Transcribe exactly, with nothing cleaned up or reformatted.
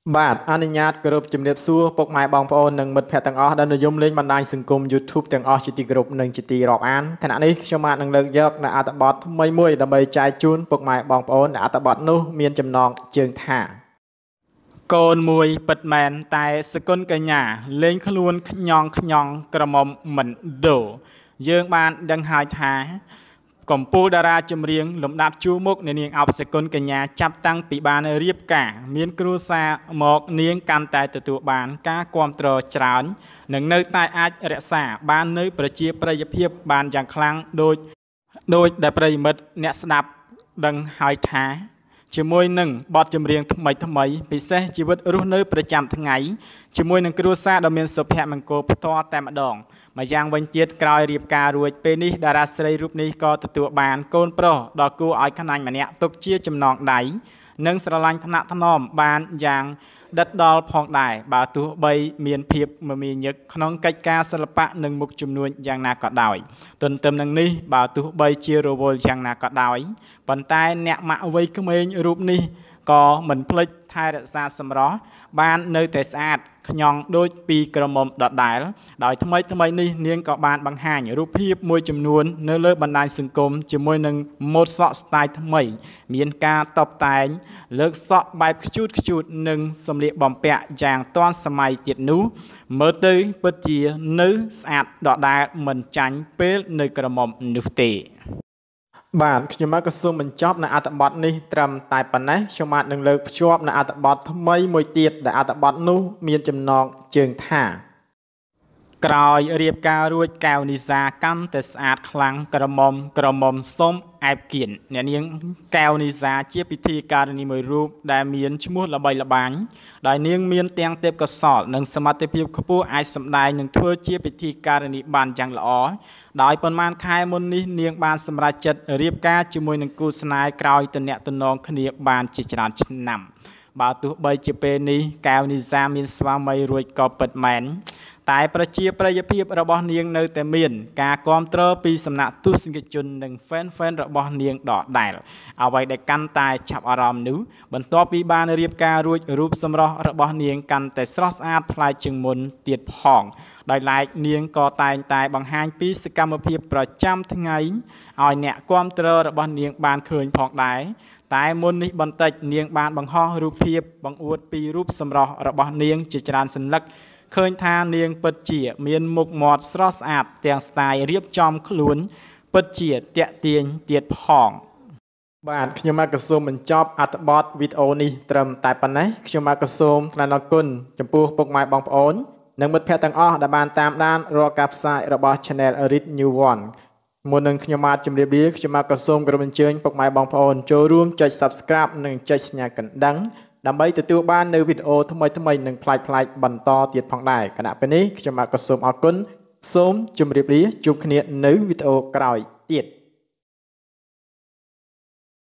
បាទអនុញ្ញាតគោរពជំរាបសួរពុកម៉ែបងប្អូននិងមិត្តភ័ក្តិទាំងអស់ដែលនិយមលេងបណ្ដាញសង្គម YouTube ទាំងអស់ជាទីគោរពនិងជាទីរាប់អានខណៈនេះខ្ញុំបាទនឹងលើកយកនៅអត្ថបទថ្មីមួយដើម្បីចែកជូនពុកម៉ែបងប្អូនអត្ថបទនោះមានចំណងជើងថាកូនមួយពិតមែនតែសកុនកញ្ញាលេងខ្លួនខ្ញងខ្ញងក្រមុំមិនដូរយើងបានដឹងហើយថាកំពូលតារាចម្រៀងលំដាប់ជួរមុខនាងអបសកុនកញ្ញាចាប់តាំងពីបានរៀបការមានគ្រួសារមកនាងកាន់តែទទួលបានការគាំទ្រច្រើននិងនៅតែអាចរក្សាបាននៅប្រជាប្រិយភាពបានយ៉ាងខ្លាំងដូចដូចដែលប្រិយមិត្តអ្នកស្ដាប់ដឹងហើយថាជាមួយនឹងបទចម្រៀងថ្មីថ្មីពិសេសជីវិតរស់នៅប្រចាំថ្ងៃជាមួយនឹងគ្រួសារដ៏មានសុភមង្គលផ្ទាល់តែម្ដងម្យ៉ាងវិញទៀតក្រោយរៀបការរួចពេលនេះតារាស្រីរូបនេះក៏ទទួលបានកូនប្រុសដ៏គួរឲ្យខ្នាញ់ម្នាក់ទុកជាចំណងដៃនិងស្រឡាញ់ថ្នាក់ថ្នមបានយ៉ាងដិតដល់ផងដែរបើទោះបីមានភាពមមាញឹកក្នុងកិច្ចការសិល្បៈនិងមុខជំនួញយ៉ាងណាក៏ដោយទន្ទឹមនឹងនេះបើទោះបីជារវល់យ៉ាងណាក៏ដោយប៉ុន្តែអ្នកម៉ាក់វ័យក្មេងរូបនេះក៏មិនភ្លេចថែរក្សាសម្រស់បាននៅតែស្អាតខ្ញងដូចពីក្រមុំដដែលដោយថ្មីថ្មីនេះនាងក៏បានបង្ហាញរូបភាពមួយចំនួននៅលើបណ្ដាញសង្គមជាមួយនឹងម៉ូដសក់ស្ទាយថ្មីមានការតបតែងលើកសក់បែបខ្ជូតខ្ជូតនិងសម្លៀកបំពាក់យ៉ាងទាន់សម័យទៀតនោះមើលទៅពិតជានៅស្អាតដដែលមិនចាញ់ពេលនៅក្រមុំនោះទេបាទខ្ញុំមកក៏សូមបញ្ចប់នៅអត្ថបទនេះត្រឹមតែប៉ុណ្ណេះខ្ញុំបាទនឹងលើកភ្ជាប់នៅអត្ថបទថ្មីមួយទៀតដែលអត្ថបទនោះមានចំណងជើងថាក្រោយរៀបការរួចកែវនីសាកាន់តែស្អាតខ្លាំងក្រមុំក្រមុំសុំអែបគៀនអ្នកនាងកែវនីសាជាពិធីការនីមួយរូបដែលមានឈ្មោះល្បីល្បាញដោយនាងមានទាំងទេពកោសល្យនិងសមត្ថភាពខ្ពស់អាចសម្ដែងនិងធ្វើជាពិធីការនីបានយ៉ាងល្អដោយប៉ុន្មានខែមុននេះនាងបានសម្រេចចិត្តរៀបការជាមួយនឹងគូស្នេហ៍ក្រោយទំនាក់ទំនងគ្នាបានជាច្រើនឆ្នាំបើទោះបីជាពេលនេះកែវនីសាមានស្វាមីរួចក៏ពិតមែនតែប្រជាប្រិយភាពរបស់នាងនៅតែមានការគាំទ្រពីសំណាក់ទស្សនិកជននិង fan fan របស់នាងដដែលអ្វីដែលកាន់តែចាប់អារម្មណ៍នោះបន្ទាប់ពីបានរៀបការរួចរូបសម្រស់របស់នាងកាន់តែស្រស់ស្អាតប្លែកជាងមុនទៀតផងដោយឡែកនាងក៏តែងតែបង្ហាញពីសកម្មភាពប្រចាំថ្ងៃឲ្យអ្នកគាំទ្ររបស់នាងបានឃើញផងដែរតែមុននេះបន្តិចនាងបានបង្ហោះរូបភាពបង្អួតពីរូបសម្រស់របស់នាងជាច្រើនសន្លឹកឃើញថានាងពិតជាមានមុខមាត់ស្រស់ស្អាតទាំងស្ទាយរៀបចំខ្លួនពិតជាតាក់ទាញទៀតផងបាទខ្ញុំមកក៏សូមបញ្ចប់អត្ថបទវីដេអូនេះត្រឹមតែប៉ុណ្ណេះខ្ញុំមកក៏សូមថ្លែងអរគុណចំពោះពុកម៉ែបងប្អូននិងមិត្តភ័ក្តិទាំងអស់ដែលបានតាមដានរាល់ការផ្សាយរបស់ Channel Read New One មុននឹងខ្ញុំបាទជម្រាបលាខ្ញុំមកក៏សូមគោរពអញ្ជើញពុកម៉ែបងប្អូនចូលរួមចុច Subscribe និងចុចសញ្ញាកណ្ដឹងដើម្បីទទួលបាននៅវីដេអូថ្មីៗនិងប្លែកៗបន្តទៀតផងដែរគណៈពេលនេះខ្ញុំបាទក៏សូមអរគុណសូមជម្រាបលាជួបគ្នានៅវីដេអូក្រោយទៀត